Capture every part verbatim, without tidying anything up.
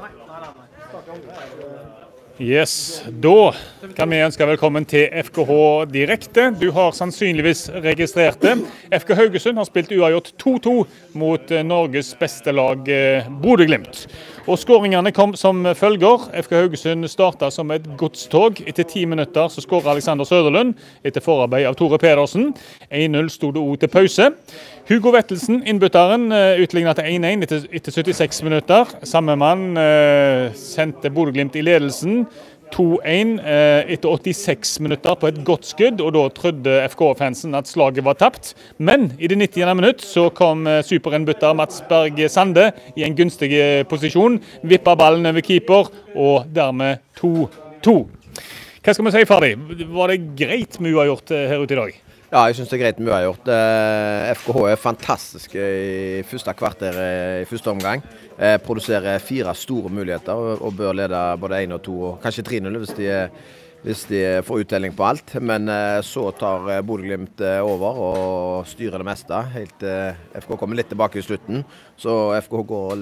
Yes, da kan vi ønske velkommen til F K H Direkte. Du har sannsynligvis registrert det. F K Haugesund har spilt uavgjort to to mot Norges beste lag Bodø Glimt. Og skåringene kom som følger. F K Haugesund startet som et godstog. Etter ti minutter så skåret Alexander Søderlund etter forarbeid av Tore Pedersen. en null stod det også til pause. Hugo Vettelsen, innbytteren, utlignet til en en etter, etter syttiseks minutter. Samme mann eh, sendte Bodø Glimt i ledelsen to en eh, etter åttiseks minutter på et godt skudd, og da trodde F K-fansen at slaget var tapt. Men i det nittiende minutt så kom eh, superinnbytter Mats Berg Sande i en gunstig posisjon, vippa ballen over keeper, og dermed to to. Hva skal vi si, Ferdig? Var det greit med uavgjort her ute i dag? Ja, jeg synes det er greit med uavgjort. F K H er fantastisk i første kvarter i første omgang. Eh, produserer fire store muligheter og, og bør lede både en og to, og kanskje tre null hvis de, hvis de får uttelling på alt. Men eh, så tar Bodø Glimt over og styrer det meste. Helt, eh, F K kommer litt tilbake i slutten, så F K går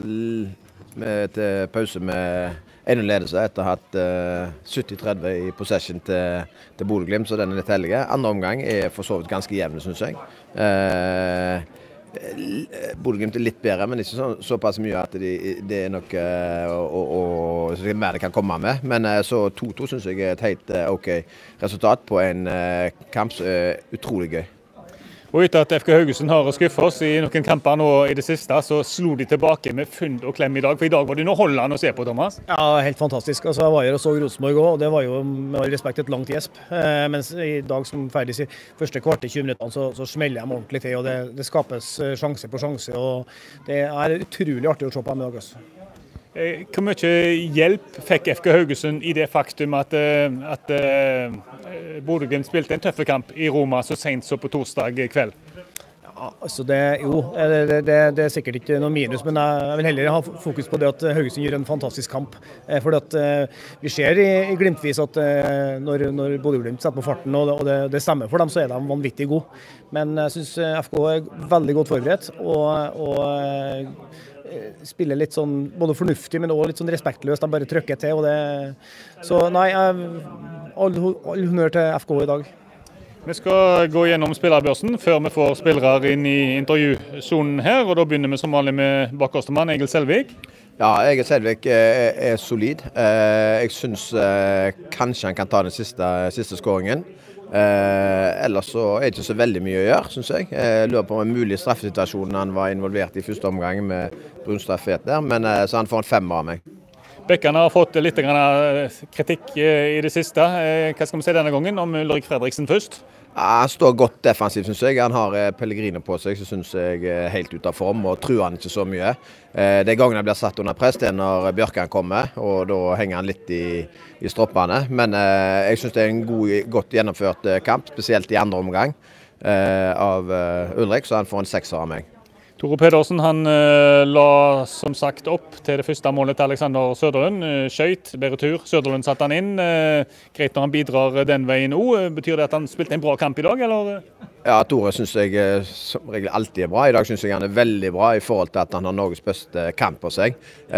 med, til pause med en null ledelse etter å ha hatt uh, sytti tretti i possession til, til Bodø Glimt, så den er litt heldige. Andre omgang er for så vidt ganske jevne, synes jeg. Uh, Bodø Glimt er litt bedre, men ikke så, såpass mye at de, det er nok uh, og, og, så mer det kan komme med. Men uh, så to to synes jeg er et helt uh, ok resultat på en uh, kamp som er utrolig gøy. Og etter at F K Haugesund har skuffet oss i noen kamper nå i det siste, så slo de tilbake med fynd og klem i dag. For i dag var det underholdende å se på, Thomas. Ja, helt fantastisk. Altså, jeg var her og så Rosenborg også, og det var jo med all respekt et langt gjesp. Eh, mens i dag som ferdig i første kvart i tjue minuttene, så, så smeller de ordentlig til, og det, det skapes sjanse på sjanse. Og det er utrolig artig å se på dem i dag også. Hvor mye hjelp fikk F K Haugesund i det faktum at, at uh, Bodø Glimt spilte en tøffe kamp i Roma så sent så på torsdag kveld? Ja, altså det, jo, det, det, det er sikkert ikke noe minus, men jeg vil heller ha fokus på det at Haugesund gjør en fantastisk kamp. For at, uh, vi ser i, i Glimtvis at uh, når, når Bodø Glimt setter på farten, og, det, og det, det stemmer for dem, så er de vanvittig gode. Men jeg synes F K er veldig godt forberedt, og, og spiller litt sånn både fornuftig, men også litt sånn respektløst. De bare trykker til, og det... Så nei, all, all honnør til F K i dag. Vi skal gå gjennom spillerbørsen før vi får spillere inn i intervjusonen her, og da begynner vi som vanlig med bakoverstemann Egil Selvik. Ja, Egil Selvik er, er solid. Jeg synes kanskje han kan ta den siste, siste skåringen. Eh, ellers så er det ikke så veldig mye å gjøre, synes jeg. Jeg lurer på en mulig straffesituasjon han var involvert i første omgang med brunstraffet der, men eh, så han får en femmer av meg. Bekkene har fått litt kritikk i det siste. Hva skal vi si denne gangen om Ulrik Fredriksen først? Ja, han står godt defensivt, synes jeg. Han har Pellegrino på seg, så synes jeg er helt ut av form, og truer han ikke så mye. Det er gangen han blir satt under press, det er når Bjørkan kommer, og da henger han litt i, i stroppene. Men eh, jeg synes det er en god, godt gjennomført kamp, spesielt i andre omgang eh, av Ulrik, så han får en sekser av meg. Tore Pedersen han uh, la som sagt opp til det første målet til Alexander Søderlund. Uh, skjøt, bedre tur. Søderlund satte han inn. Uh, greit når han bidrar den veien nå. Uh, betyr det at han spilte en bra kamp i dag, eller? Ja, Tore synes jeg uh, som regel alltid er bra. I dag synes jeg han er veldig bra i forhold til at han har Norges beste kamp på seg.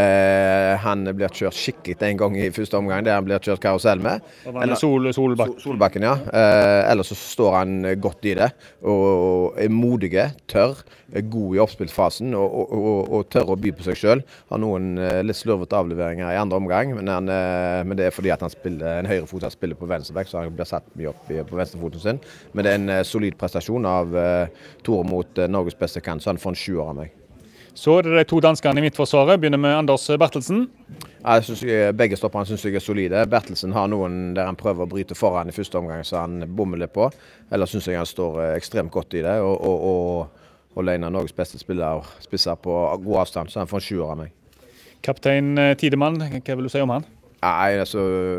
Uh, han blir kjørt skikkelig en gang i første omgang, der han blir kjørt karusell med. Eller, sol, solbak. Solbakken, ja. Uh, ellers så står han godt i det, og er modige, tørr, god i oppspillsfasen og, og, og, og tør å by på seg selv. Har noen uh, litt slurvete avleveringer i andre omgang, men, han, uh, men det er fordi at han spiller en høyrefot, han spiller på venstreback, så han blir satt mye opp i, på venstrefoten sin. Men det er en uh, solid prestasjon av uh, Tore mot uh, Norges beste kant, så han får en sjuer av meg. Så er det de to danskene i midtforsvaret. Begynner med Anders Bertelsen. Ja, jeg synes jeg, begge stopperne synes jeg er solide. Bertelsen har noen der han prøver å bryte foran i første omgang, så han bommer litt på. Eller synes jeg han står uh, ekstremt godt i det, og, og, og og en av Norges beste spillere spisser på god avstand, så han får en sjuer av meg. Kaptein Tidemann, hva vil du si om han? Nei, altså,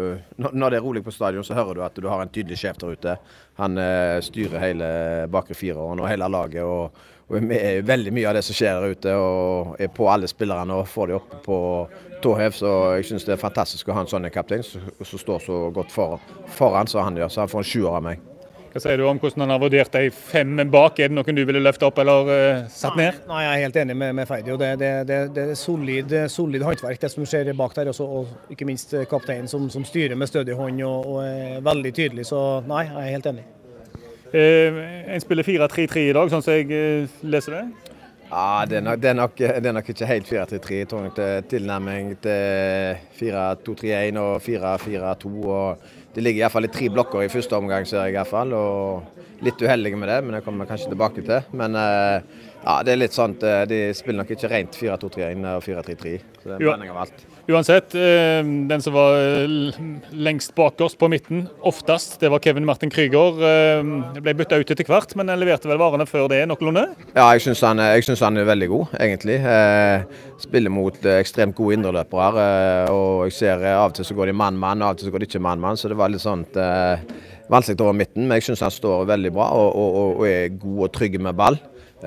når det er rolig på stadion, så hører du at du har en tydelig sjef der ute. Han uh, styrer hele bakre fireåren og hele laget, og, og er med veldig mye av det som skjer der ute, og er på alle spillerne og får de opp på tåhev, så jeg synes det er fantastisk å ha en sånn kaptein som står så godt for, foran, så han gjør, så han får en sjuer av meg. Hva sier du om hvordan han har vurdert de fem bak? Er det noen du ville løfte opp eller uh, satt ned? Nei, jeg er helt enig med, med Ferdi. Det, det, det, det er solid, solid håndverk det som skjer bak der, også, og ikke minst kapteinen som, som styrer med stødig hånd og, og er veldig tydelig. Så nei, jeg er helt enig. Uh, en spiller fire tre tre i dag, sånn som jeg uh, leser det? Ja, det er, nok, det, er nok, det er nok ikke helt fire tre tre. Jeg tror nok det er tilnærming til fire to tre en og fire fire to. og Det ligger i hvert fall i tre blokker i første omgang, ser jeg i hvert fall, og litt uheldig med det, men det kommer jeg kanskje tilbake til. Men ja, det er litt sånn at de spiller nok ikke rent fire to tre en og fire tre tre, så det er en blanding av alt. Uansett, den som var lengst bak oss på midten, oftest, det var Kevin Martin Krüger. Det ble byttet ut etter hvert, men han leverte vel varene før det noenlunde? Ja, jeg synes han, jeg synes han er veldig god, egentlig. Spiller mot ekstremt gode indreløpere, og jeg ser av og til så går de mann-mann, og av og til så går de ikke mann-mann, så det var litt sånn vanskelig over midten, men jeg synes han står veldig bra og, og, og er god og trygg med ball.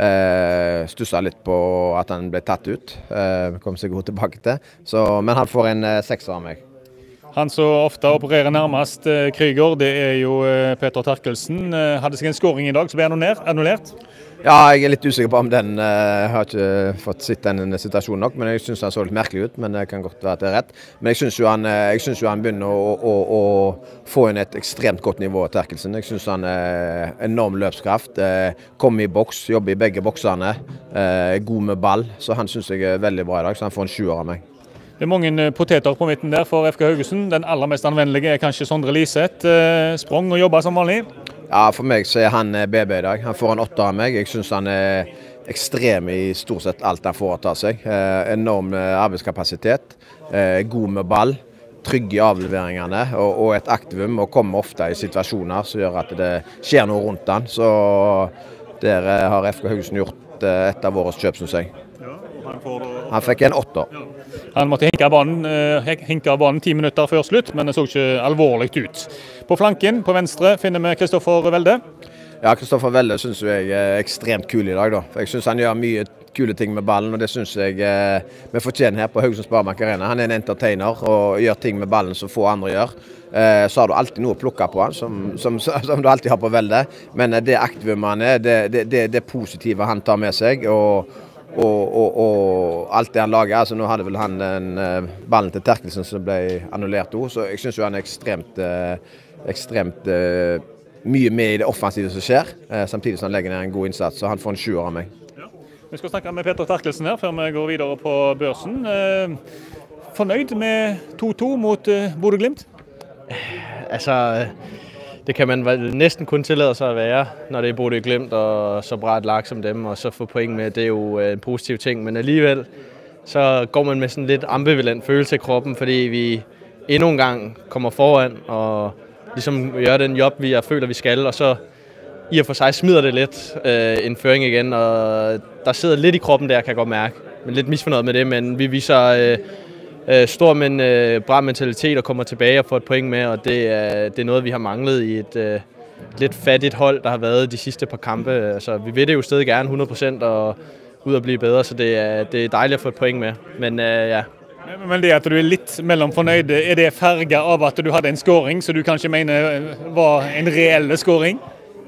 Eh, Stusset litt på at han ble tatt ut, eh, kom seg godt tilbake til, så, men han får en eh, sekser av meg. Han som ofte opererer nærmest eh, Krüger, det er jo eh, Peter Terkelsen. Eh, hadde seg en scoring i dag som ble annullert? Ja, jeg er litt usikker på om den, jeg uh, har ikke fått sett den situasjonen nok, men jeg synes han så litt merkelig ut, men det kan godt være at det er rett. Men jeg synes jo han, jeg synes jo han begynner å, å, å få inn et ekstremt godt nivå av Terkelsen. Jeg synes han er enorm løpskraft, uh, kommer i boks, jobber i begge boksene, uh, god med ball, så han synes jeg er veldig bra i dag, så han får en sjuer av meg. Det er mange poteter på midten der for F K Haugesund. Den aller mest anvendelige er kanskje Sondre Liseth. Uh, sprang og jobber som vanlig. Ja, for meg så er han B B i dag. Han får en åtter av meg. Jeg synes han er ekstrem i stort sett alt han foretar seg. Eh, enorm arbeidskapasitet, eh, god med ball, trygg i avleveringene og, og et aktivum, og kommer ofte i situasjoner som gjør at det skjer noe rundt han. Så der eh, har F K Haugesund gjort eh, et av våre kjøp, synes jeg. Ja, han, får... han fikk en åtter. Ja. Han måtte hinke av banen, uh, hinke av banen ti minutter før slutt, men det så ikke alvorlig ut. På flanken, på venstre, finner vi Kristoffer Welde. Ja, Kristoffer Welde synes jeg er ekstremt kul i dag, da. Jeg synes han gjør mye kule ting med ballen, og det synes jeg eh, vi fortjener her på Haugesund Sparebank Arena. Han er en entertainer og gjør ting med ballen som få andre gjør. Eh, så har du alltid noe å plukke på han, som, som, som du alltid har på Welde. Men det aktivumet han er, det, det, det, det positive han tar med seg, og Og, og, og alt det han lager, altså nå hadde vel han den uh, ballen til Terkelsen som ble annullert også, så jeg synes jo han er ekstremt, uh, ekstremt uh, mye med i det offensive som skjer, uh, samtidig som han legger ned en god innsats, så han får en sjuer av meg. Ja. Vi skal snakke med Peter Terkelsen her før vi går videre på børsen. Uh, fornøyd med to to mot uh, Bodø-Glimt? Altså... Det kan man næsten kun tillade sig at være, når det er Bodø-Glimt og så bra et lag som dem, og så få point med. Det er jo en positiv ting, men alligevel så går man med sådan lidt ambivalent følelse i kroppen, fordi vi endnu en gang kommer foran og ligesom gør den job, vi jeg føler, vi skal, og så i og for sig smider det lidt øh, en føring igen, og der sidder lidt i kroppen der, kan jeg godt mærke, men lidt misfornøjet med det, men vi viser... Øh, stor, men øh, bra mentalitet og kommer tilbage og får et point med, og det er, det er noget, vi har manglet i et øh, lidt fattigt hold, der har været de sidste par kampe. Altså, vi vil det jo stadig gerne hundrede procent og ud og blive bedre, så det er, det er dejligt at få et point med. Men øh, ja. Men det at du er litt mellomfornøyd, er det farget av at du hadde en scoring, så du kanskje mener var en reelle scoring?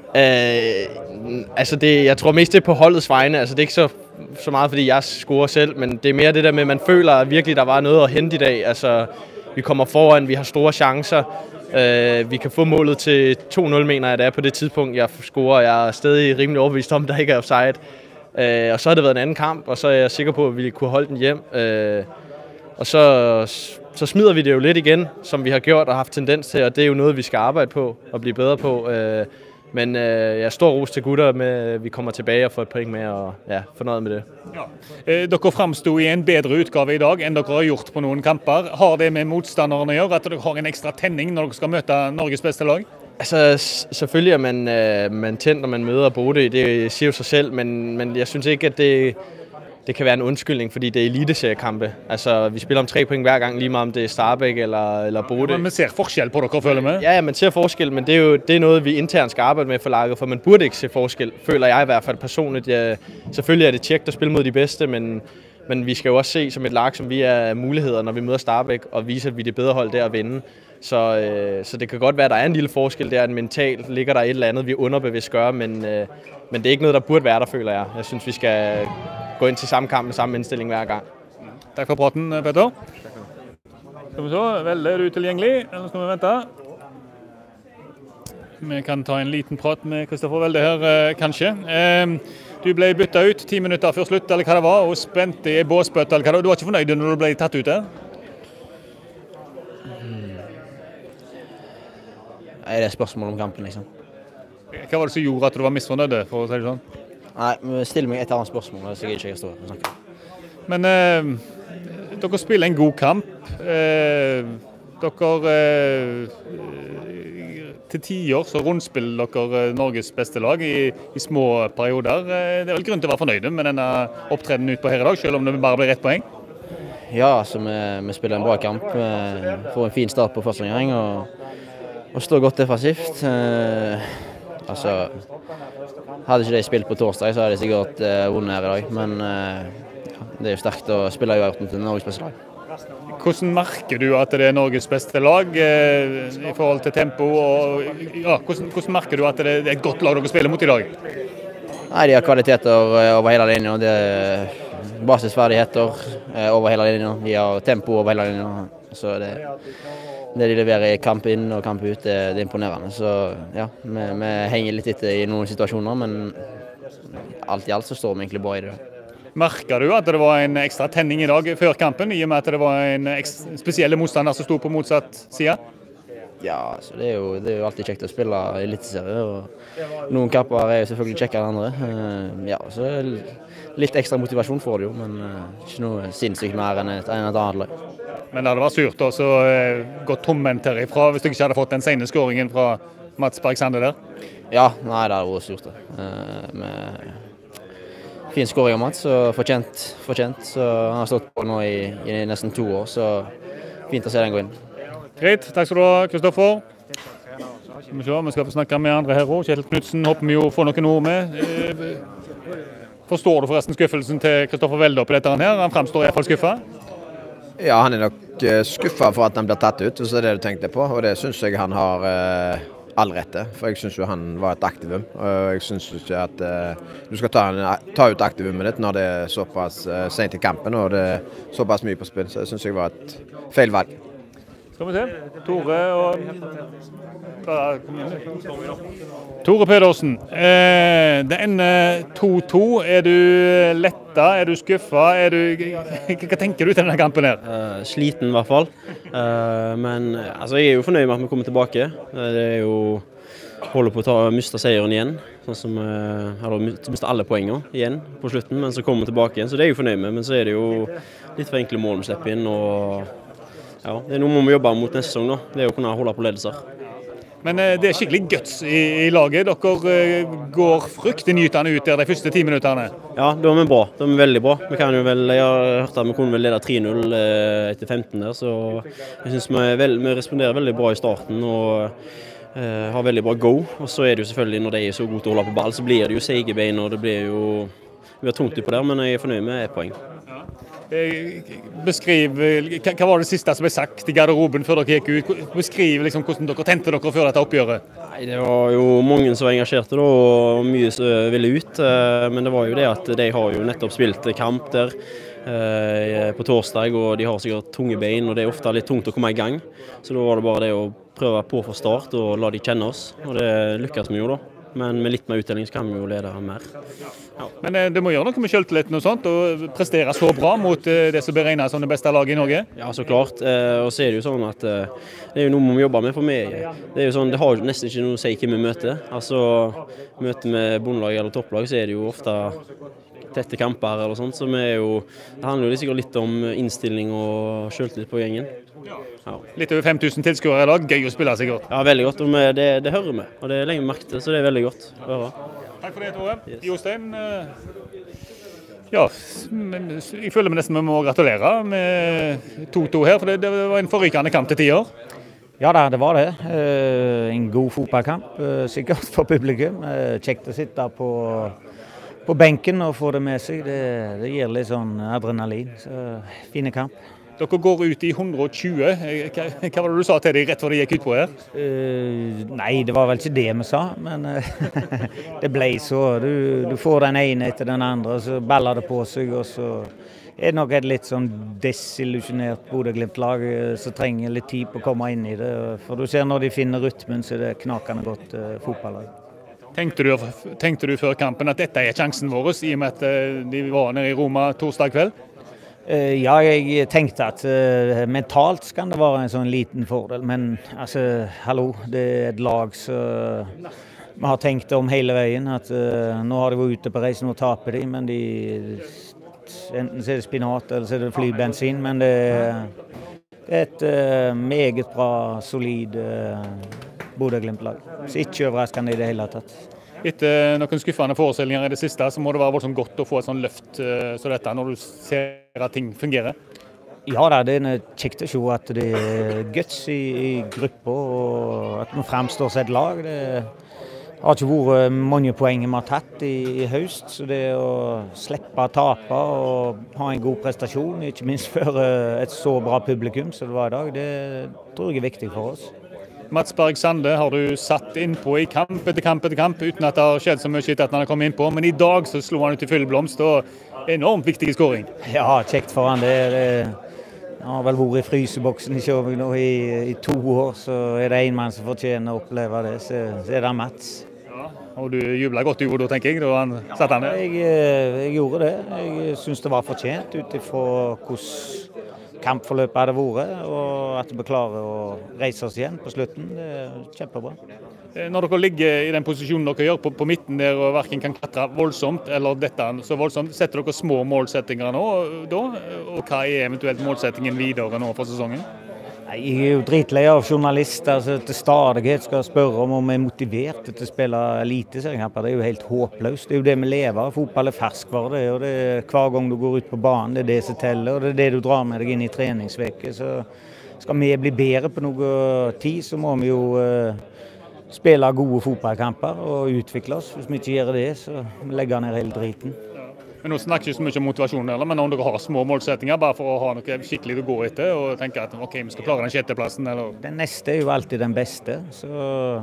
Øh, altså, det, jeg tror mest det er på holdets vegne. Altså, det er ikke så så meget, fordi jeg scorer selv, men det er mere det der med, at man føler at virkelig, der var noget at hente i dag. Altså, vi kommer foran, vi har store chancer, øh, vi kan få målet til to nul, mener jeg, det er på det tidspunkt, jeg scorer. Jeg er stadig rimelig overbevist om, der ikke er offside. Øh, og så har det været en anden kamp, og så er jeg sikker på, at vi kunne holde den hjem. Øh, og så, så smider vi det jo lidt igen, som vi har gjort og haft tendens til, og det er jo noget, vi skal arbejde på og blive bedre på. Øh, Men øh, jeg er stor ros til gutter med, at vi kommer tilbage og får et point med, og ja, fornøjet med det. Ja. Eh, dere fremstod i en bedre utgave i dag enn dere har gjort på noen kamper. Har det med motstanderne å gjøre, at dere har en ekstra tenning når dere skal møte Norges beste lag? Altså, selvfølgelig er man, øh, man tændt, når man møder Bodø, det siger jo sig selv, men, men jeg synes ikke, at det... Det kan være en undskyldning, fordi det er eliteseriekampe. Altså, vi spiller om tre point hver gang, lige meget om det er Starbæk eller, eller Bodø. Ja, man ser forskel på dere, føler med? Ja, ja, man ser forskel, men det er jo det er noget, vi internt skal arbejde med for laget, for man burde ikke se forskel, føler jeg i hvert fald personligt. Ja, selvfølgelig er det tjekt at spille mod de bedste, men, Men vi skal jo også se som et lag, som vi er muligheder, når vi møder Starbæk, og vise, at vi er det bedre hold der at vinde. Så, øh, så det kan godt være, at der er en lille forskel der, at mentalt ligger der et eller andet, vi underbevidst gør, men, øh, men det er ikke noget, der burde være der, føler jeg. Jeg synes, vi skal gå ind til samme kamp med samme indstilling hver gang. Tak for praten, Petter. Skal vi så, Velde, er du tilgjengelig, eller skal vi vente? Vi kan ta en liten prat med Kristoffer Velde her, kanskje. Du ble byttet ut ti minutter før slutt, eller hva det var, og spent i båsbøtte, eller hva det var. Du var ikke fornøyd når du ble tatt ut her? Nei, det er spørsmål om kampen, liksom. Hva var det som gjorde at du var misfornøyd, for å si det sånn? Nei, still meg et annet spørsmål, så jeg ikke står og snakker. Men eh, dere spiller en god kamp. Eh, dere eh, til tiår så rundspiller dere Norges beste lag i, i små perioder. Det er vel grunn til å være fornøyde med denne opptredenen ut på her i dag, selv om det bare ble rett poeng? Ja, altså vi, vi spiller en bra kamp. Vi får en fin start på første gang og, og står godt defensivt. Eh, altså, hadde ikke de spilt på torsdag, så hadde de sikkert eh, vunnet her i dag. Men eh, det er jo sterkt å spille i uavgjort til Norges beste lag. Hvordan merker du at det er Norges beste lag eh, i forhold til tempo? Og, ja, hvordan, hvordan merker du at det er et godt lag dere spiller mot i dag? Nei, de har kvaliteter over hele linjen. Det er basisferdigheter over hele linjen. De har tempo over hele linjen. Så det, det de leverer i kamp inn og kamp ut, det, det er imponerende. Så ja, vi, vi henger litt etter i noen situasjoner, men alt i alt så står vi egentlig bra i det. Merker du at det var en ekstra tenning i dag før kampen, i og med at det var en spesielle motstander som sto på motsatt side? Ja, altså det, er jo, det er jo alltid kjekt å spille i eliteserie, og noen kamper er jo selvfølgelig kjekkere enn andre. Ja, så litt ekstra motivasjon får det jo, men ikke noe sinnssykt mer enn et, enn et annet lag. Men det hadde vært surt også å gå tommendt herifra hvis du ikke hadde fått den sene skåringen fra Mats Bergsander der? Ja, nei, det hadde vært surt det. Med fin skåring av Mats, og fortjent, fortjent. Så han har stått på nå i, i nesten to år, så fint å se den gå inn. Greit, takk skal du ha, Kristoffer. Skal vi, se, vi skal få snakke med andre her også. Kjetil Knudsen håper vi jo får noen ord med. Forstår du forresten skuffelsen til Kristoffer Velde oppi dette her? Han fremstår i hvert fall skuffet? Ja, han er nok skuffet for at han blir tatt ut, så det er det du tenkte på. Og det synes jeg han har eh, all rette, for jeg synes jo han var et aktivum. Og jeg synes ikke at eh, du skal ta, en, ta ut aktivumet ditt når det er såpass eh, sent i kampen, og det er såpass mye på spill. Så jeg synes jeg var et feil valg. Skal vi se. Tore og Tore Pedersen. Eh, det ender to to. Er du letta? Er du skuffa? Er du, hva tenker du til denne kampen her? Uh, sliten i hvert fall. Uh, men altså, jeg er jo fornøyd med at vi kommer tilbake. Uh, det er jo holder på å ta, miste seieren igjen. Sånn som uh, har mistet alle poengene igjen på slutten, men så kommer vi tilbake igjen. Så det er jeg jo fornøyd med. Men så er det jo litt for enkle mål vi slipper inn. Og ja, det er noe vi må jobbe mot neste sesong, da. Det er å kunne holde på ledelser. Men eh, det er skikkelig guts i, i laget. Dere eh, går fryktinngytende ut der de første ti minutterne. Ja, da er vi bra. Da er vi veldig bra. Vi kan jo vel, jeg har hørt at vi kunne vel lede tre null eh, etter femten der, så jeg synes vi, vel, vi responderer veldig bra i starten og eh, har veldig bra go. Og så er det jo selvfølgelig, når de er så gode til å holde på ball, så blir det jo segebein, og det blir jo, vi har tungt på der, men jeg er fornøyd med ett poeng. Beskriv, hva var det siste som ble sagt i garderoben før dere gikk ut? Beskriv liksom hvordan dere tente dere før dette oppgjøret. Nei, det var jo mange som var engasjerte da, og mye som ville ut. Men det var jo det at de har jo nettopp spilt kamp der på torsdag, og de har sikkert tunge bein, og det er ofte litt tungt å komme i gang. Så da var det bare det å prøve på for start og la de kjenne oss, og det lykkes vi jo da. Men med litt mer utdeling så kan vi jo lede mer. Ja. Men eh, det må gjøre noe med selvtilliten og sånt, og prestere så bra mot eh, det som blir regnet som det beste laget i Norge? Ja, så klart. Eh, og så er det jo sånn at eh, det er jo noe vi jobber med for meg. Det er jo sånn, det har jo nesten ikke noe å si hvem vi møter. Altså, møter med bondelag eller topplag, så er det jo ofte tette kamper eller sånt, så vi er jo, det handler jo sikkert litt om innstilling og selvtillit på gjengen. Ja. Litt over fem tusen tilskuere i dag, gøy å spille sikkert. Ja, veldig godt, og det, det hører vi, og det er lenge merket, så det er veldig godt å høre. Takk for det, Tore. Yes. Jostein, ja, jeg føler meg nesten vi må gratulere med to to her, for det, det var en forrykende kamp til tider. Ja da, det var det. En god fotballkamp, sikkert for publikum. Kjekt å sitte på på benken og få det med seg. Det, det gir litt sånn adrenalin. Så fine kamp. Dere går ut i hundre og tjue. Hva, hva var det du sa til deg rett før de gikk ut på her? Uh, nei, det var vel ikke det vi sa, men uh, det ble så. Du, du får den ene etter den andre, og så baller det på seg, og så er det nok et litt sånn desillusjonert Bodø-Glimt-lag som trenger litt tid på å komme inn i det. For du ser når de finner rytmen, så er det knakende godt uh, fotballag. Tenkte du, tenkte du før kampen at dette er sjansen vår, i og med at uh, de var nede i Roma torsdag kveld? Uh, ja, jeg tenkte at uh, mentalt kan det være en sånn liten fordel, men altså, hallo, det er et lag som vi har tenkt om hele veien, at uh, nå har de vært ute på reisen og taper de, men de, enten så er det spinat eller så er det flybensin, men det, det er et uh, meget bra, solid uh, Bodø-Glimt-lag, så ikke overraskende i det hele tatt. Etter noen skuffende forestillinger i det siste, så må det være voldsomt godt å få et sånn løft uh, som dette, når du ser at ting fungerer? Ja, da, det er kjekt å se at det er guts i, i gruppa, og at vi fremstår som et lag. Det har ikke vært mange poeng vi har tatt i, i høst, så det å slippe å tape og ha en god prestasjon, ikke minst for et så bra publikum som det var i dag, det tror jeg er viktig for oss. Mats Berg Sande har du satt innpå i kamp etter kamp etter kamp, uten at det har skjedd så mye etter at han har kommet innpå. Men i dag så slo han ut i full blomst, og enormt viktig skåring. Ja, kjekt for han. Det, det, han har vel vært i fryseboksen i Kjøving nå i, i to år, så er det en mann som fortjener å oppleve det, så, så er det Mats. Ja, og du jublet godt i da, tenker jeg, da han satt han der? Jeg, jeg gjorde det. Jeg synes det var fortjent ut ifra hvordan kampforløpet hadde vært, og at vi klarer å reise oss igjen på slutten. Det er kjempebra. Når dere ligger i den posisjonen dere gjør på, på midten der og hverken kan klatre voldsomt eller dette så voldsomt, setter dere små målsettinger nå da? Og hva er eventuelt målsettingen videre nå for sesongen? Jeg er jo dritlei av journalister som til stadighet skal spørre om om vi er motivert til å spille eliteseriekamper. Det er jo helt håpløst. Det er jo det vi lever av. Fotball er ferskvare, det, og det er hver gang du går ut på banen, det er det som teller, og det er det du drar med deg inn i treningsveke. Så skal vi bli bedre på noe tid, så må vi jo uh, spille gode fotballkamper og utvikle oss. Hvis vi ikke gjør det, så legger vi ned hele driten. Men nå snakker ikke så mye om motivasjon heller, men om dere har små målsettinger, bare for å ha noe skikkelig å gå etter, og tenke at ok, vi skal klare den sjetteplassen, eller? Den neste er jo alltid den beste, så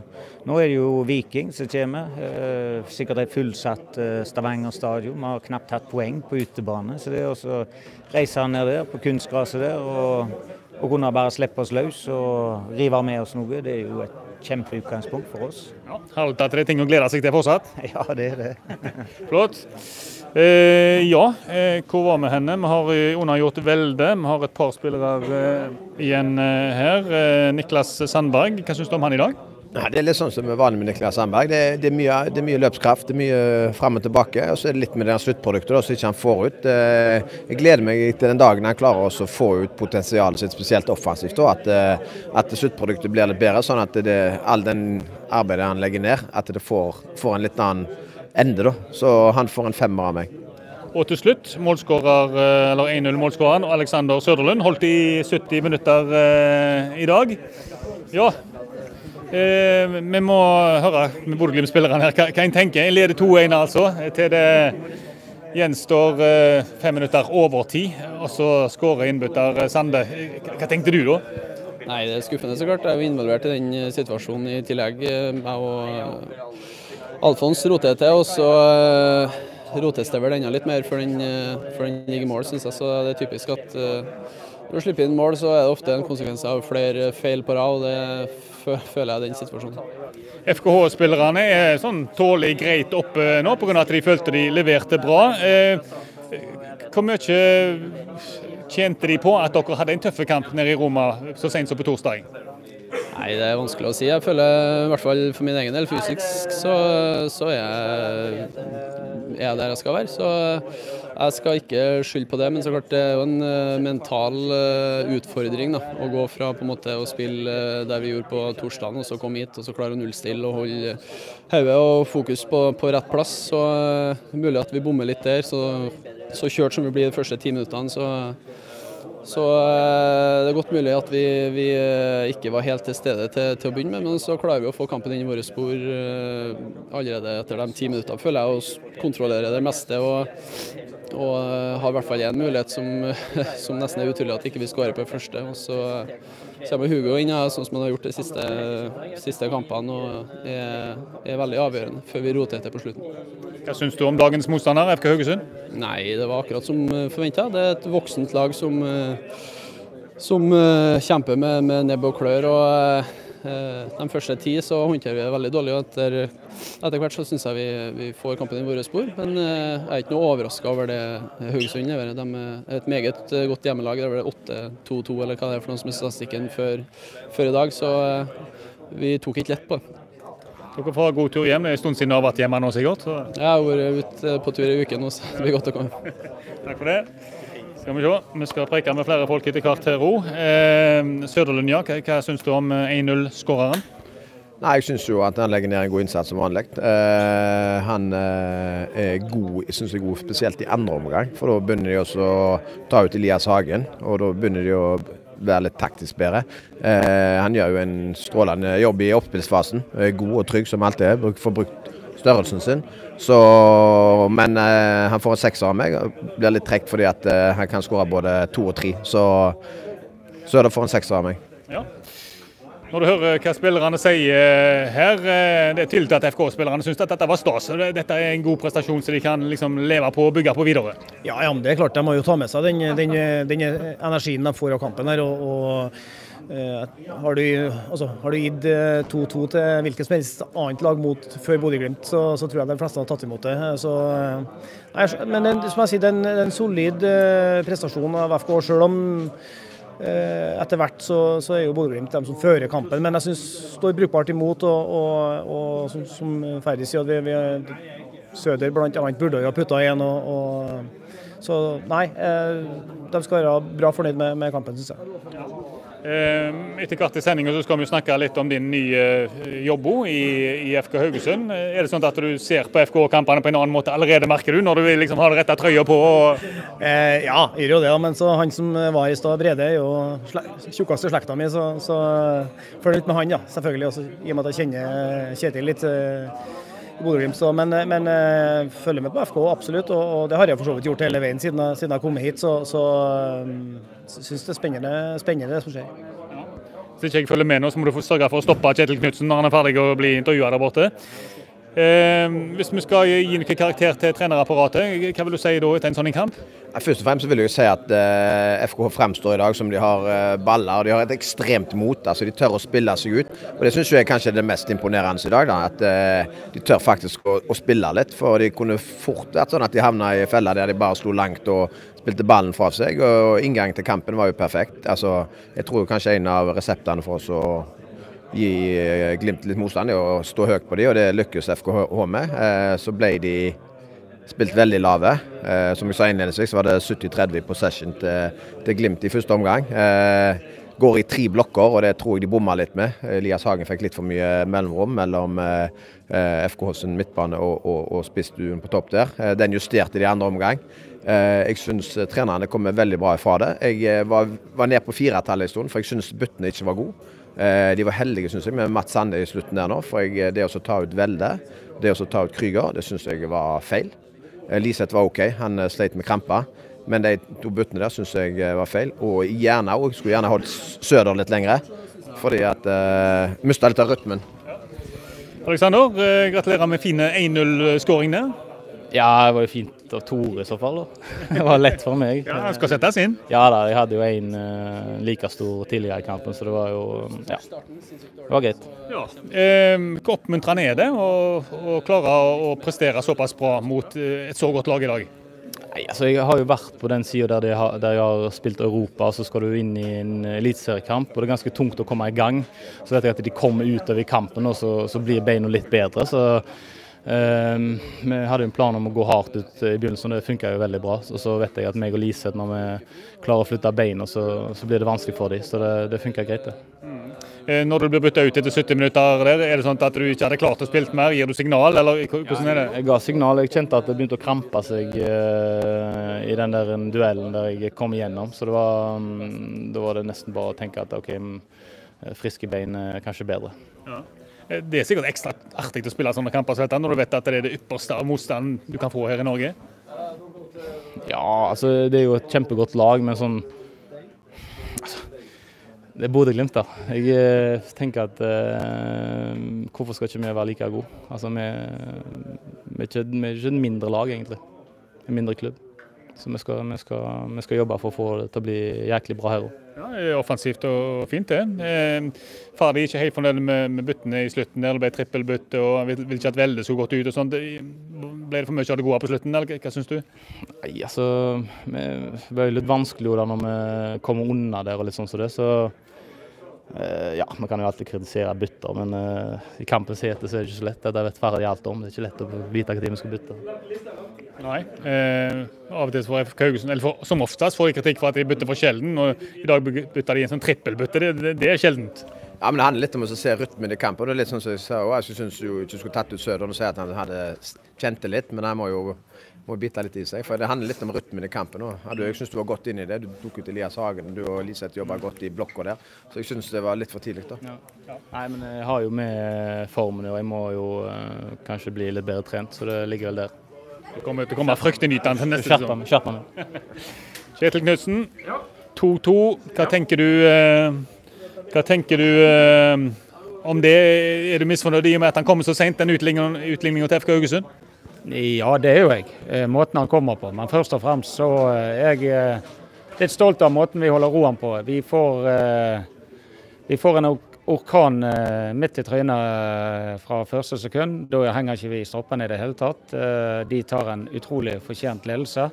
nå er det jo Viking som kommer, eh, sikkert et fullsatt eh, Stavanger stadion, vi har knapt tatt poeng på utebane, så det er også reise ned der på kunstgraset der, og, og kunne bare slippe oss løs og rive med oss noe, det er jo et kjempeutgangspunkt for oss. Ja, herlig at det er ting å glede seg til fortsatt. Ja, det er det. Flott. Eh, ja, eh, hvor var vi henne? Vi har unnagjort velde. Vi har et par spillere eh, igjen eh, her. Eh, Niklas Sandberg, hva synes du om han i dag? Nei, det er litt sånn som er vanlig med Niklas Sandberg. Det, det, er mye, det er mye løpskraft, det er mye frem og tilbake. Og så er det litt med det sluttproduktet da, så ikke han får ut. Eh, jeg gleder meg til den dagen han klarer også å få ut potensialet sitt, spesielt offensivt. Da, at, eh, at sluttproduktet blir litt bedre, sånn at det, all den arbeidet han legger ned, at det får, får en litt annen ende da, så han får en femmer av meg. Og til slutt, målskårer, eller en null målskåreren, Alexander Søderlund, holdt i sytti minutter eh, i dag. Ja, eh, vi må høre med Bodø-Glimt-spillerne her, hva, hva en tenker. En leder to en altså, til det gjenstår eh, fem minutter overtid, og så skårer innbytter Sande. Hva tenkte du da? Nei, det er skuffende så klart. Jeg er jo involvert i den situasjonen i tillegg. Jeg og Alfons roter til, og så uh, rotes det vel enda litt mer for den, uh, for den ligger mål, synes jeg. Så det er typisk at uh, når du slipper inn mål, så er det ofte en konsekvens av flere feil på rad, og det føler jeg den situasjonen. F K H-spillerne er sånn tålig greit oppe nå, på grunn av at de følte de leverte bra. Eh, hvor mye tjente de på at dere hadde en tøffe kamp nede i Roma så sent som på torsdag? Nei, det er vanskelig å si. Jeg føler, i hvert fall for min egen del, fysisk, så, så er, jeg, er jeg der jeg skal være. Så jeg skal ikke skylde på det, men så klart det er jo en mental utfordring da, å gå fra på en måte å spille der vi gjorde på torsdagen, og så komme hit og så klare å nullstille og holde hodet og fokus på, på rett plass. Så mulig at vi bommer litt der, så, så kjørt som vi blir de første ti minuttene, så Så det er godt mulig at vi, vi ikke var helt til stede til, til å begynne med, men så klarer vi å få kampen inn i våre spor allerede etter de ti minutter, føler jeg, å kontrollere det meste. Og, og har i hvert fall en mulighet som, som nesten er utrolig at ikke vi skårer på det første. Og så kommer Hugo inn, sånn som han har gjort de siste, siste kampene, og er, er veldig avgjørende før vi roter etter på slutten. Hva synes du om dagens motstander, F K Haugesund? Nei, det var akkurat som forventet. Det er et voksent lag som, som kjemper med, med nebb og klør. Og de første ti så håndterer vi det veldig dårlig. Og etter, etter hvert så synes jeg vi, vi får kampen i våre spor. Men jeg er ikke noe overrasket over det Haugesund leverer. De er et meget godt hjemmelag. Det er vel åtte to to eller hva det er for noe som er statistikken før, før i dag. Så vi tok ikke lett på det. Dere får ha god tur hjem. Det er en stund siden du har vært hjemme nå, sikkert. Så. Jeg har vært ute på tur i uken nå, så det blir godt å komme. Takk for det. Skal vi se. Vi skal preke med flere folk etter hvert til ro. Eh, Søderlund, hva, hva synes du om en null-skåreren? Nei, jeg synes jo at han legger ned en god innsats som vanlig. Eh, han eh, er god, jeg synes er god spesielt i andre omgang, for da begynner de også å ta ut Elias Hagen, og da begynner de å være litt taktisk bedre. Eh, han gjør jo en strålende jobb i oppspillsfasen, eh, god og trygg som alltid er, får brukt størrelsen sin. Så, men eh, han får en sekser av meg, og blir litt trekt fordi at eh, han kan skåre både to og tre, så, så er det for en sekser av meg. Ja. Når du hører hva spillerne sier her, det er tydelig at F K-spillerne synes at dette var stas. Dette er en god prestasjon så de kan liksom leve på og bygge på videre. Ja, ja, men det er klart de må jo ta med seg den, den, den energien de får av kampen her. Og, og eh, har, du, altså, har du gitt to to til hvilket som helst annet lag mot før Bodø-Glimt, så, så tror jeg de fleste har tatt imot det. Så, nei, men den, som jeg sier, den, den solid prestasjon av F K, selv om etter hvert så, så er jo Bodø-Glimt de som fører kampen, men jeg synes står brukbart imot, og, og, og som, som Ferdig sier, vi, vi, Søder blant annet burde jo ha puttet igjen, og, og, så nei, de skal være bra fornøyd med, med kampen, synes jeg. Etter hvert i sendingen så skal vi snakke litt om din nye jobbo i, i F K Haugesund. Er det sånn at du ser på F K-kampene på en annen måte allerede, merker du, når du liksom har det rette trøya på? Og... Eh, ja, jeg gjør jo det, men så han som var i stad, Brede, er jo tjukkeste slekta mi, så, så følger litt med han, ja, selvfølgelig, også, i og med at jeg kjenner Kjetil litt eh, i Bodø-Glimt, men, men eh, følger med på F K, absolutt, og, og det har jeg for så vidt gjort hele veien siden, siden jeg kom hit, så, så jeg synes det er spennende, spennende det som skjer. Ja. Hvis ikke jeg følger med nå, så må du få sørge for å stoppe Kjetil Knudsen når han er ferdig å bli intervjuet der borte. Eh, hvis vi skal gi noen karakter til trenerapparatet, hva vil du si da etter en sånn kamp? Først og fremst vil jeg jo si at eh, F K fremstår i dag som de har eh, baller, og de har et ekstremt mot, altså de tør å spille seg ut, og det synes jeg kanskje er det mest imponerende i dag, da, at eh, de tør faktisk å, å spille litt, for de kunne fort vært sånn at de havnet i fella der de bare slo langt og spilte ballen fra seg, og inngang til kampen var jo perfekt. Altså, jeg tror kanskje en av reseptene for oss å gi Glimt litt motstand og stå høyt på de, og det lykkes F K H med. Eh, så ble de spilt veldig lave. Eh, som vi sa innledningsvis, så var det sytti tretti possession til, til Glimt i første omgang. Eh, går i tre blokker, og det tror jeg de bomma litt med. Elias Hagen fikk litt for mye mellomrom mellom eh, F K Hs midtbane og, og, og spissduen på topp der. Eh, den justerte de andre omgang. Eh, jeg synes trenerne kommer veldig bra ifra det. Jeg eh, var, var ned på firetallet i stund, for jeg synes byttene ikke var gode. Eh, de var heldige, synes jeg, med Mats Sande i slutten der nå, for jeg, det å ta ut Velde, det å ta ut Kryger, det synes jeg var feil. Eh, Liseth var ok, han eh, sleit med kramper, men de to byttene der synes jeg eh, var feil, og gjerne, og jeg skulle gjerne holdt Søder litt lengre, fordi at eh, mistet litt av rytmen. Alexander, eh, gratulerer med fine en null-skåring der. Ja, det var jo fint av Tore i så fall. Da. Det var lett for meg. Ja, han skal settes inn. Ja da, jeg hadde jo en uh, like stor tidligere i kampen, så det var jo, ja, det var greit. Ja. Eh, hvor oppmuntrende er det å, å klare å prestere såpass bra mot uh, et så godt lag i dag? Nei, altså jeg har jo vært på den siden der, de har, der jeg har spilt Europa, så skal du inn i en eliteseriekamp, og det er ganske tungt å komme i gang. Så vet jeg at de kommer utover i kampen, og så, så blir beina litt bedre, så Um, vi hadde en plan om å gå hardt ut i begynnelsen, og det funket jo veldig bra. Og så vet jeg at meg og Liseth, når vi klarer å flytte beina, så, så blir det vanskelig for dem. Så det, det funker greit det. Mm. Når du blir byttet ut etter sytti minutter, der, er det sånn at du ikke hadde klart å spille mer? Gir du signal, eller hvordan er det? Jeg ga signal, jeg kjente at det begynte å krampe seg uh, i den der duellen der jeg kom igjennom, så det var, um, da var det nesten bare å tenke at ok, friske bein er kanskje bedre. Ja. Det er sikkert ekstra artig å spille sånne kamper når du vet at det er det ypperste av motstand du kan få her i Norge? Ja, altså det er jo et kjempegodt lag, men sånn altså, det er Bodø-Glimt da. Jeg eh, tenker at eh, hvorfor skal ikke vi være like gode? Altså vi, vi, er ikke, vi er ikke en mindre lag egentlig, en mindre klubb. Så vi skal, vi, skal, vi skal jobbe for å få det til å bli jæklig bra her også. Ja, det er offensivt og fint det. Eh, Ferdig ikke helt fornøyd med, med byttene i slutten, der det ble trippelbytt og vil, vil ikke at Velde så godt ut og sånt. Ble det for mye av det gode på slutten, eller hva synes du? Nei, altså, det var jo litt vanskelig da når vi kommer unna der og litt sånn som det, så eh, ja, man kan jo alltid kritisere bytter, men eh, i kampens hete så er det ikke så lett. Det vet ferdig alt om, det er ikke lett å vite hva tid vi skal bytte. Nei, eh, av og til får F K Haugesund, eller for, som oftest får de kritikk for at de bytter for sjelden, og i dag bytter de en sånn trippelbytte, det, det, det er sjeldent. Ja, men det handler litt om å se rytmen i kampen, og det er litt sånn som jeg sa, og jeg synes jo ikke skulle tatt ut Søderen og si at han hadde kjent det litt, men han må jo må bite litt i seg, for det handler litt om rytmen i kampen også. Ja, jeg synes du var godt inn i det, du tok ut Elias Hagen, du og Liseth jobbet godt i blokka der, så jeg synes det var litt for tidlig da. Ja. Ja. Nei, men jeg har jo med formen, og jeg må jo uh, kanskje bli litt bedre trent, så det ligger vel der. Det kommer til å komme fryktenytene til neste sesong. Skjerp meg. Kjetil Knudsen, to to. Hva tenker du, uh, hva tenker du uh, om det? Er du misfornøyd i og med at han kommer så sent, den utligningen til F K Haugesund? Ja, det er jo jeg. Måten han kommer på. Men først og fremst så er jeg litt stolt av måten vi holder roen på. Vi får, vi får en orkan midt i trynet fra første sekund. Da henger ikke vi i stroppene i det hele tatt. De tar en utrolig fortjent ledelse.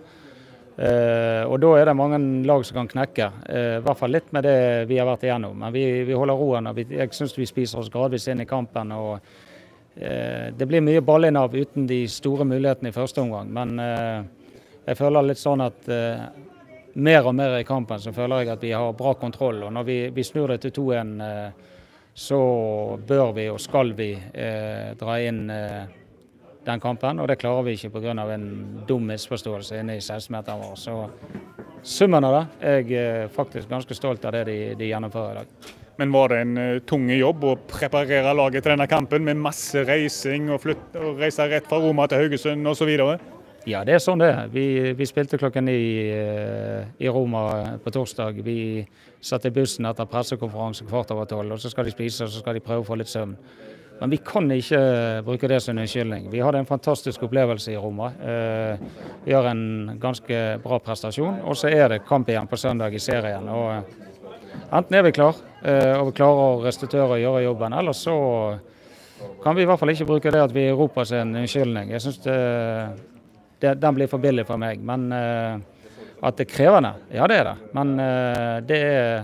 Og da er det mange lag som kan knekke. I hvert fall litt med det vi har vært igjennom. Men vi, vi holder roen, og vi, jeg synes vi spiser oss gradvis inn i kampen. og Det blir mye ballinnav uten de store mulighetene i første omgang, men jeg føler litt sånn at mer og mer i kampen så føler jeg at vi har bra kontroll. Og når vi, vi snur det til to en, så bør vi og skal vi dra inn den kampen, og det klarer vi ikke på grunn av en dum misforståelse inne i seksten-meteren vår. Så summen av det, jeg er faktisk ganske stolt av det de, de gjennomfører i dag. Men var det en uh, tung jobb å preparere laget til denne kampen med masse reising og, flytte, og reise rett fra Roma til Haugesund og så videre? Ja, det er sånn det. Vi, vi spilte klokken ni uh, i Roma på torsdag. Vi satt i bussen etter pressekonferanse kvart over tolv, og så skal de spise og så skal de prøve å få litt søvn. Men vi kan ikke bruke det som en unnskyldning. Vi hadde en fantastisk opplevelse i Roma. Uh, vi har en ganske bra prestasjon, og så er det kamp igjen på søndag i serien. og Enten er vi klar, og vi klarer å restituere og gjøre jobben, eller så kan vi i hvert fall ikke bruke det at vi roper seg en unnskyldning. Jeg synes det, det, den blir for billig for meg, men at det er krevende, ja det er det. Men det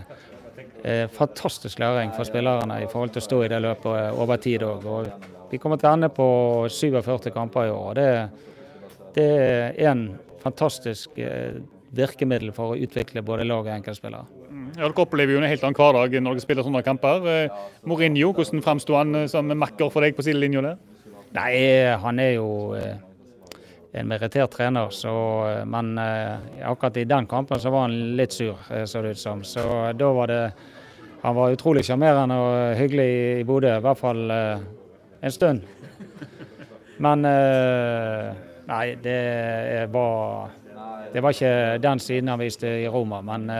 er fantastisk læring for spillerne i forhold til å stå i det løpet over tid også. Og vi kommer til å ende på syttiåtte kamper i år, og det, det er en fantastisk virkemiddel for å utvikle både lag og enkeltspillere. Ja, dere opplever jo en helt annen hverdag når dere spiller sånne kamper. Mourinho, hvordan fremstod han som makker for deg på sidelinjen der? Nei, han er jo en merittert trener, så, men akkurat i den kampen så var han litt sur, så det ut som. Så da var det, han var utrolig sjarmerende og hyggelig i Bodø, i hvert fall en stund. Men nei, det var, det var ikke den siden han viste i Roma, men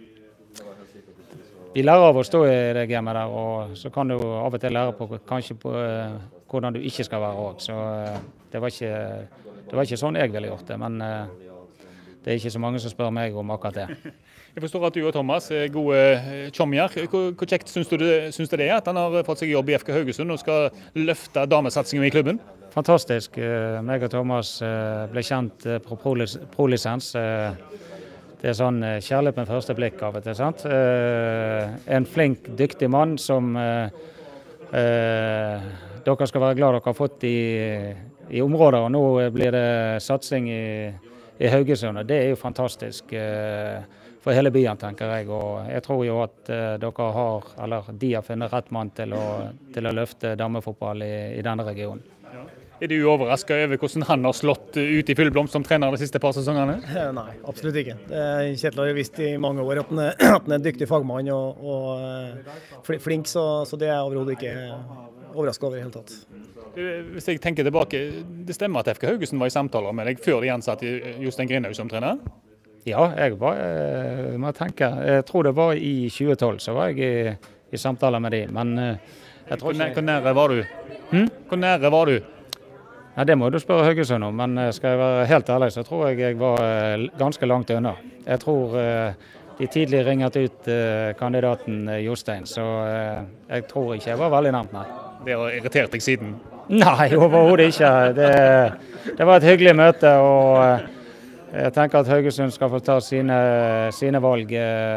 vi lærer av å stå i det gamet der, og så kan du av og til lære på, kanskje på uh, hvordan du ikke skal være også. Så uh, det, var ikke, det var ikke sånn jeg ville gjort det, men uh, det er ikke så mange som spør meg om akkurat det. Jeg forstår at du og Thomas er gode tjommier. Hvor, hvor kjekt syns du, syns du det er at han har fått seg jobb i F K Haugesund og skal løfte damesatsingen i klubben? Fantastisk. Uh, meg og Thomas uh, ble kjent uh, på prolisens. Uh, Det er sånn kjærlighet med første blikk av og til, sant? Eh, en flink, dyktig mann som eh, eh, dere skal være glad dere har fått i, i områder, og nå blir det satsing i, i Haugesund, og det er jo fantastisk. Eh, for hele byen, tenker jeg. Og jeg tror jo at uh, dere har, eller de har funnet rett mann til å, til å løfte damefotball i, i denne regionen. Ja. Er du overrasket over hvordan han har slått ut i full blomst som trener de siste par sesongene? Nei, absolutt ikke. Kjetil har jo visst i mange år at han er, at han er en dyktig fagmann og, og flink, så, så det er jeg overhodet ikke overrasket over i hele tatt. Hvis jeg tenker tilbake, det stemmer at F K Haugesund var i samtaler med deg før de ansatte Jostein Grindhaug som trener? Ja, jeg var, jeg må tenke, jeg tror det var i tjue tolv så var jeg i, i samtaler med de, men jeg tror ikke... Hvor nære var du? Hm? Hvor nære var du? Ja, det må du spørre Haugesund om, men skal jeg være helt ærlig, så tror jeg jeg var ganske langt unna. Jeg tror de tidlig ringet ut kandidaten Jostein, så jeg tror ikke jeg var veldig nærmt, nei. Det har irritert deg siden? Nei, overhodet ikke. Det, det var et hyggelig møte, og jeg tenker at Haugesund skal få ta sine, sine valg,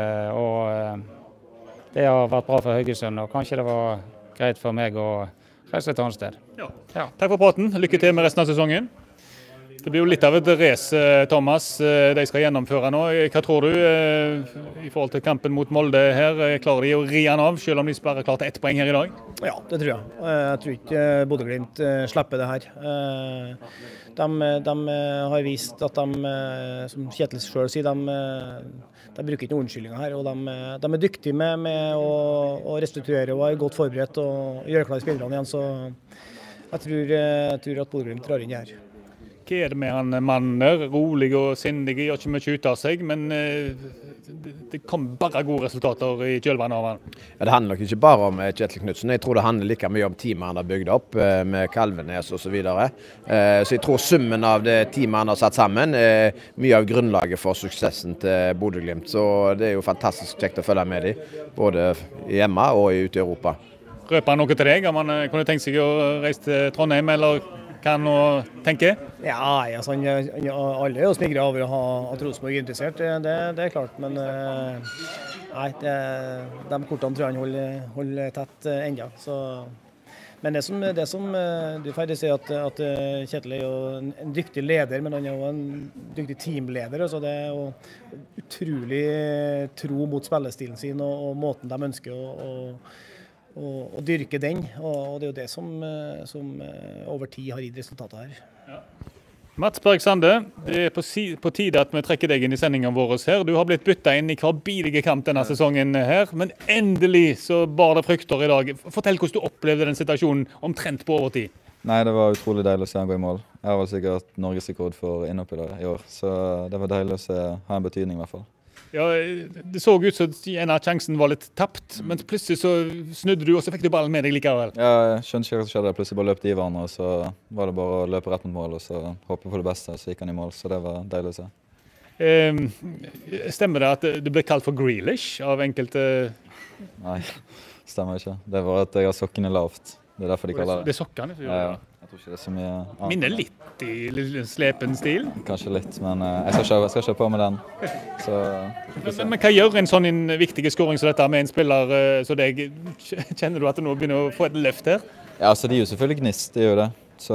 og det har vært bra for Haugesund, og kanskje det var greit for meg å reise til et annet sted. Ja. Ja. Takk for praten. Lykke til med resten av sesongen. Det blir jo litt av et race, Thomas, de skal gjennomføre nå. Hva tror du i forhold til kampen mot Molde her? Klarer de å ri han av, selv om de bare klarte ett poeng her i dag? Ja, det tror jeg. Jeg tror ikke Bodø-Glimt slipper det her. De, de har vist at de, som Kjetil selv sier, de, de bruker ikke noen unnskyldninger her. Og de, de er dyktige med, med å, å restituere og er godt forberedt og gjøre klar spillerne igjen. Så jeg tror, jeg tror at Bodø-Glimt drar inn det her. Hva er det med han mannen der? Rolig og sindig, gjør ikke mye ut av seg, men det kom bare gode resultater i kjølvannet av han. Ja, det handler nok ikke bare om Kjetil Knutsen. Jeg tror det handler like mye om teamet han har bygd opp med Kalvenes og så videre. Så jeg tror summen av det teamet han har satt sammen er mye av grunnlaget for suksessen til Bodø-Glimt. Så det er jo fantastisk kjekt å følge med dem, både hjemme og ute i Europa. Røper han noe til deg? Om han kunne tenkt seg å reise til Trondheim, eller hva han nå tenker? Ja, altså, han, alle er jo smigret over å ha at Rosenborg er interessert, det, det er klart. Men nei, det, de kortene tror jeg han holder, holder tett enda. Så. Men det som, det som du er ferdig å si at, at Kjetil er jo en, en dyktig leder, men han er jo en dyktig teamleder. Så det er jo utrolig tro mot spillestilen sin og, og måten de ønsker å, å Og, og dyrke den, og det er jo det som, som over tid har gitt resultater her. Ja. Mats Berg Sande, det er på, si, på tide at vi trekker deg inn i sendingen vår her. Du har blitt byttet inn i hver bidige kamp denne sesongen her, men endelig så bar det frykter i dag. Fortell hvordan du opplevde den situasjonen omtrent på overtid. Nei, det var utrolig deilig å se han gå i mål. Jeg har vel sikkert norgesrekord for innhopp i år, så det var deilig å se, ha en betydning i hvert fall. Ja, det så ut som en av sjansen var litt tapt, men plutselig så snudde du, og så fikk du ballen med deg likevel. Ja, jeg skjønte ikke hva som skjedde. Plutselig bare løp de i hverandre, og så var det bare å løpe rett mot mål, og så håpe på det beste, så gikk han i mål. Så det var deilig å se. Eh, stemmer det at du ble kalt for Grealish av enkelte? Nei, stemmer ikke. Det var at jeg har sokkene lavt. Det er derfor de kaller det. Det er sokkene? For ja, ja. Jeg tror ikke det er så mye annet. Minner litt i slepen stil? Kanskje litt, men jeg skal ikke, jeg skal ikke på med den. Så, men, men hva gjør en sånn en viktig scoring som dette med en spiller så deg? Kjenner du at du nå begynner å få et løft her? Ja, altså de er jo selvfølgelig gnist, det er jo det. Så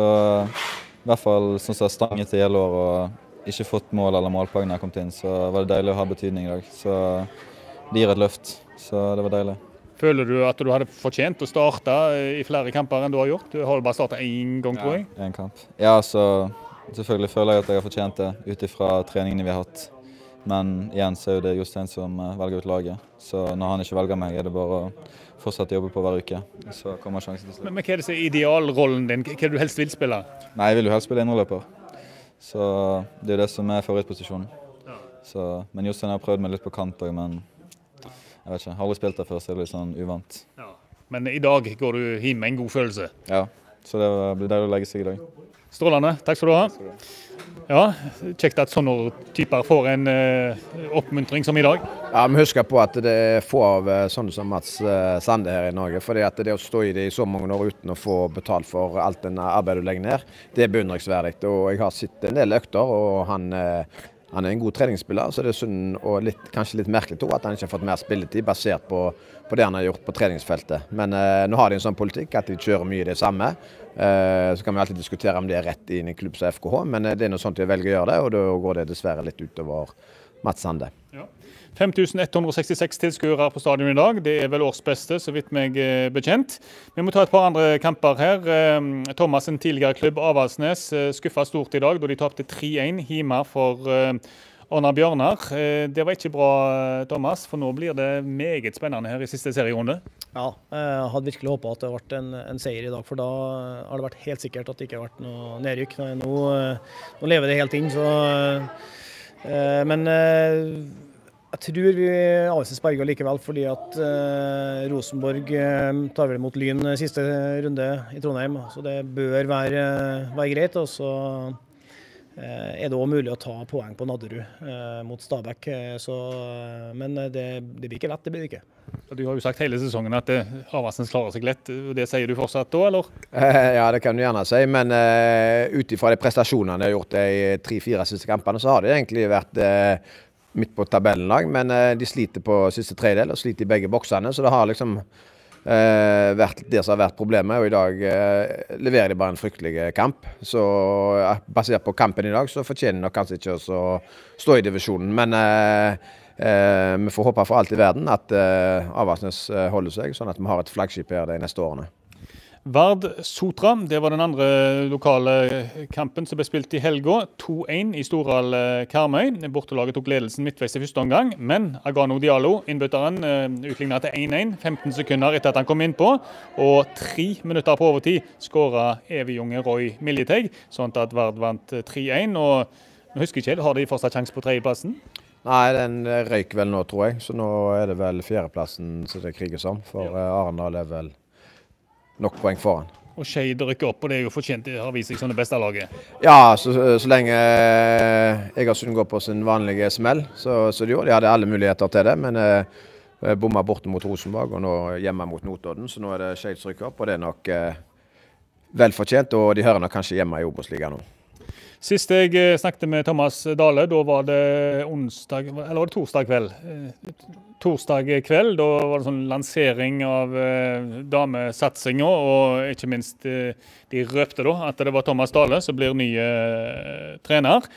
i hvert fall sånn som stanget i hele år og ikke fått mål eller målpoeng når jeg kom inn, så var det deilig å ha betydning i dag. Så de gir et løft, så det var deilig. Føler du at du hadde fortjent å starte i flere kamper enn du har gjort? Du har bare startet én gang, tror jeg. Ja, en kamp. Ja, så selvfølgelig føler jeg at jeg har fortjent det ut ifra treningene vi har hatt. Men igjen så er det Jostein som velger ut laget. Så når han ikke velger meg, er det bare å fortsette å jobbe på hver uke. Så kommer sjansen til slutt. Men, men hva er det som er idealrollen din? Hva er det du helst vil spille? Nei, jeg vil jo helst spille indreløper. Så det er det som er favorittposisjonen. Så, men Jostein har prøvd meg litt på kant også, men jeg vet ikke, jeg har aldri spilt der før, så det er litt sånn uvant. Ja. Men i dag går du hjem med en god følelse? Ja, så det blir deilig å legge seg i dag. Strålende, takk skal du ha. Ja, kjekt at sånne typer får en uh, oppmuntring som i dag. Ja, vi husker på at det er få av sånne som Mats uh, Sande her i Norge, fordi at det å stå i det i så mange år uten å få betalt for alt den arbeidet du legger ned, det er beundringsverdig. Og jeg har sett en del økter, og han... Uh, Han er en god treningsspiller, så det er synd og litt, kanskje litt merkelig at han ikke har fått mer spilletid basert på, på det han har gjort på treningsfeltet. Men eh, nå har de en sånn politikk at de kjører mye det samme. Eh, så kan vi alltid diskutere om det er rett inn i en klubb som F K H, men det er noe sånt de velger å gjøre det, og da går det dessverre litt utover Mats Sande. Ja. fem tusen ett hundre sekstiseks tilskuere på stadion i dag. Det er vel årsbeste, så vidt meg bekjent. Vi må ta et par andre kamper her. Thomas, en tidligere klubb, Avaldsnes, skuffet stort i dag da de tapte tre én hjemme for Arna Bjørnar. Det var ikke bra, Thomas, for nå blir det meget spennende her i siste serierunde. Ja, jeg hadde virkelig håpet at det hadde vært en, en seier i dag, for da har det vært helt sikkert at det ikke har vært noe nedrykk. Nå, nå lever det helt inn, så, men jeg tror vi Avaldsnes berger likevel, fordi at Rosenborg tar vel mot Lyn siste runde i Trondheim, så det bør være, være greit. Og så er det også mulig å ta poeng på Nadderud eh, mot Stabæk, så, men det, det blir ikke lett, det blir det ikke. Du har jo sagt hele sesongen at Avaldsnes klarer seg lett, det sier du fortsatt da, eller? Eh, ja, det kan du gjerne si, men eh, ut ifra de prestasjonene de har gjort i tre-fire siste kampene, så har det egentlig vært eh, midt på tabellenlag, men eh, de sliter på siste tredjedel og sliter i begge boksene, så det har liksom Eh, vært det som har vært problemet, og i dag eh, leverer de bare en fryktelig kamp. Så eh, basert på kampen i dag, så fortjener de nok kanskje ikke å stå i divisjonen. Men eh, eh, vi får håpe for alt i verden at eh, Avaldsnes holder seg, sånn at vi har et flaggskip her de neste årene. Vard Sotra, det var den andre lokale kampen som ble spilt i helga. to én i Storhall Karmøy. Bortelaget tok ledelsen midtveis i første omgang, men Agano Diallo, innbytteren, utlignet til én én, femten sekunder etter at han kom inn på, og tre minutter på overtid skåret evig-unge Roy Miljeteg, sånn at Vard vant tre én, og nå husker jeg ikke, har de fortsatt sjanse på tredjeplassen? Nei, den røyk vel nå, tror jeg, så nå er det vel fjerdeplassen som det kriges om, for Arendal er vel nok poeng foran. Og Skeid rykker opp, og det er jo fortjent, det har vist seg som det beste laget. Ja, så, så lenge Egersund går på sin vanlige smell, så, så de, de hadde alle muligheter til det, men eh, bomma borte mot Rosenborg, og nå hjemme mot Notodden, så nå er det Skeid som rykker opp, og det er nok eh, vel fortjent, og de hører nok kanskje hjemme i Obos-ligaen nå. Sist jeg snakket med Thomas Dale, da var det onsdag, eller var det torsdag kveld? Torsdag kveld, da var det sånn lansering av damesatsinger, og ikke minst de røpte da at det var Thomas Dale som blir nye trener.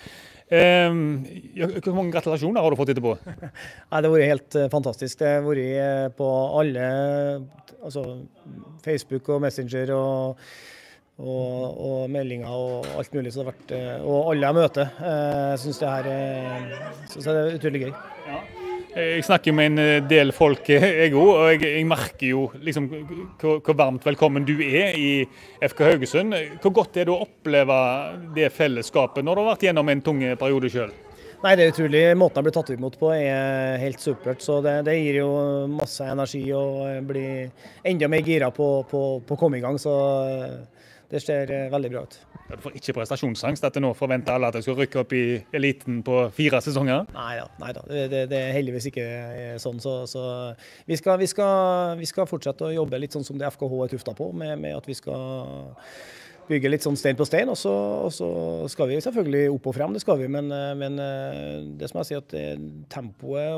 Hvor mange gratulasjoner har du fått etterpå? Nei, det har vært helt fantastisk. Det har vært på alle, altså Facebook og Messenger og Og, og meldinger og alt mulig som har vært, og alle jeg møter. Jeg synes det her synes det er utrolig gøy. Ja. Jeg snakker med en del folk, jeg også, og jeg, jeg merker jo liksom hvor, hvor varmt velkommen du er i F K Haugesund. Hvor godt er det å oppleve det fellesskapet når du har vært gjennom en tung periode selv? Nei, det er utrolig. Måten jeg blir tatt imot på er helt supert, så det, det gir jo masse energi og jeg blir enda mer gira på, på, på å komme i gang, så det ser veldig bra ut. Ja, du får ikke prestasjonsangst at det nå forventer alle at jeg skal rykke opp i eliten på fire sesonger? Nei da, nei da. Det, det, det er heldigvis ikke sånn. Så, så vi, skal, vi, skal, vi skal fortsette å jobbe litt sånn som det F K H er tufta på, med, med at vi skal bygge litt sånn stein på stein, og så, og så skal vi selvfølgelig opp og frem, det skal vi, men, men det som jeg sier at det, tempoet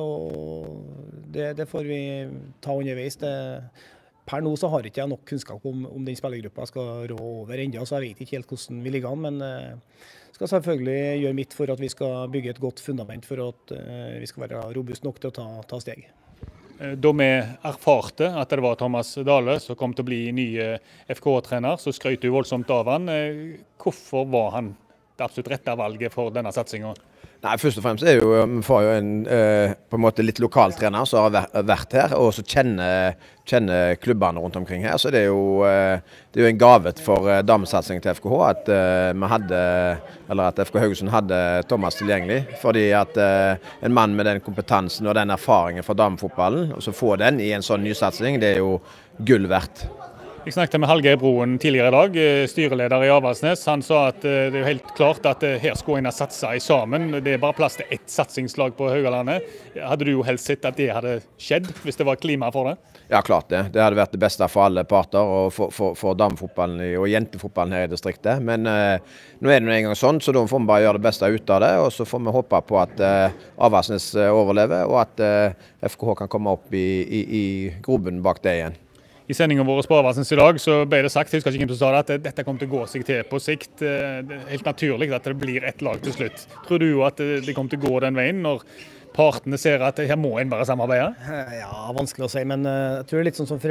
og det, det får vi ta underveis. Det, Per nå så har ikke jeg nok kunnskap om, om den spillergruppa jeg skal rå over enda, så jeg vet ikke helt hvordan vi ligger an, men uh, skal selvfølgelig gjøre mitt for at vi skal bygge et godt fundament for at uh, vi skal være robust nok til å ta, ta steg. Da vi erfarte at det var Thomas Dale som kom til å bli ny F K-trener, så skrøt du voldsomt av han. Hvorfor var han det absolutt rette valget for denne satsingen? Nei, først og fremst er jo, vi får jo en eh, på en måte litt lokal trener som har vært her, og så kjenner, kjenner klubbene rundt omkring her. Så det er jo, eh, det er jo en gave for eh, damesatsingen til F K H at eh, vi hadde, eller at F K Haugesund hadde Thomas tilgjengelig. Fordi at eh, en mann med den kompetansen og den erfaringen fra damefotballen, og så få den i en sånn nysatsing, det er jo gull verdt. Jeg snakket med Hallgeir Broen tidligere i dag, styreleder i Avaldsnes. Han sa at det er jo helt klart at her skulle en ha satset i sammen. Det er bare plass til ett satsingslag på Haugalandet. Hadde du jo helst sett at det hadde skjedd, hvis det var klima for det? Ja, klart det. Det hadde vært det beste for alle parter, og for, for, for damefotballen og jentefotballen her i distriktet. Men eh, nå er det en gang sånn, så da får vi bare gjøre det beste ut av det. Og så får vi håpe på at eh, Avaldsnes overlever, og at eh, F K H kan komme opp i, i, i grobunnen bak det igjen. I sendingen vår på Avaldsnes i dag så ble det sagt, jeg husker ikke hvem som sa det, at dette kommer til å gå seg til på sikt. Det er helt naturlig at det blir ett lag til slutt. Tror du at det kommer til å gå den veien når partene ser at her må en bare samarbeide? Ja, vanskelig å si, men jeg tror det er litt sånn som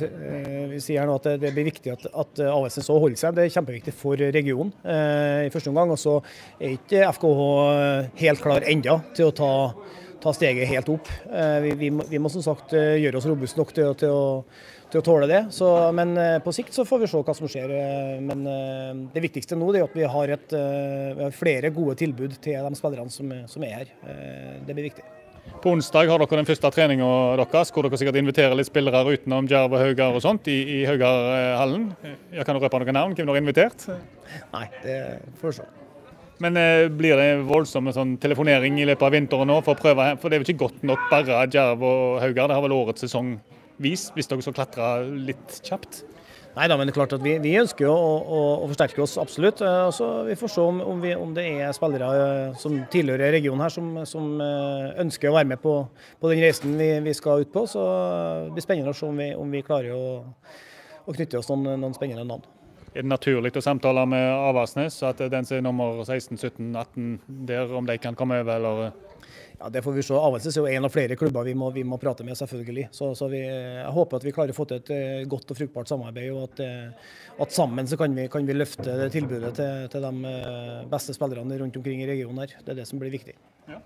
vi sier her nå, at det blir viktig at, at A V S så holder seg. Det er kjempeviktig for regionen eh, i første omgang, og så er ikke F K H helt klar enda til å ta, ta steget helt opp. Eh, vi, vi, må, vi må som sagt gjøre oss robust nok til, til å til å tåle det, så, men på sikt så får vi se hva som skjer. Men det viktigste nå er at vi har, et, vi har flere gode tilbud til de spillerne som, som er her. Det blir viktig. På onsdag har dere den første treningen deres, hvor dere sikkert inviterer litt spillere utenom Djerv og Haugar og sånt i, i Haugarhallen. Jeg kan du røpe noen navn, hvem du har invitert? Nei, det får vi se. Men eh, blir det voldsomme sånn telefonering i løpet av vinteren nå for å prøve, for det er jo ikke godt nok bare Djerv og Haugar, det har vel årets sesong vis, hvis dere så klatrer litt kjapt? Nei da, men det er klart at vi, vi ønsker å, å, å forsterke oss, absolutt. Så vi får se om, om, vi, om det er spillere som tilhører regionen her, som, som ønsker å være med på, på den reisen vi, vi skal ut på. Så det blir spennende å se om vi, om vi klarer å, å knytte oss noen, noen spennende navn. Er det naturlig å samtale med Avaldsnes, at den som er nummer seksten, sytten, atten, der om de kan komme over, eller? Ja, det får vi se. Avaldsnes er jo en av flere klubber vi må, vi må prate med, selvfølgelig. Så, så vi, jeg håper at vi klarer å få til et godt og fruktbart samarbeid, og at, at sammen så kan vi, kan vi løfte det tilbudet til, til de beste spillerne rundt omkring i regionen her. Det er det som blir viktig. Ja.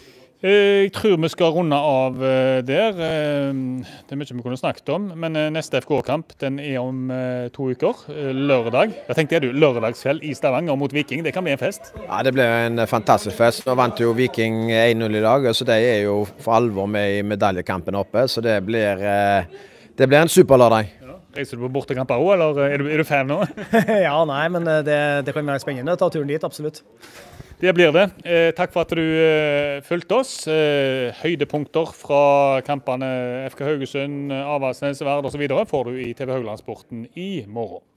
Jeg tror vi skal runde av der. Det er mye vi kunne snakket om, men neste F K H-kamp den er om to uker, lørdag. Jeg tenkte, er du lørdagskveld i Stavanger mot Viking, det kan bli en fest? Ja, det blir en fantastisk fest. Nå vant jo Viking en null i dag, så de er jo for alvor med i medaljekampen oppe, så det blir, det blir en superlørdag. Ja. Reiser du på bortekamper også, eller er du, er du fan nå? Ja, nei, men det, det kan være spennende å ta turen dit, absolutt. Det blir det. Eh, takk for at du eh, fulgte oss. Eh, høydepunkter fra kampene F K Haugesund, Avaldsnes, Vard og så videre får du i T V Hauglandsporten i morgen.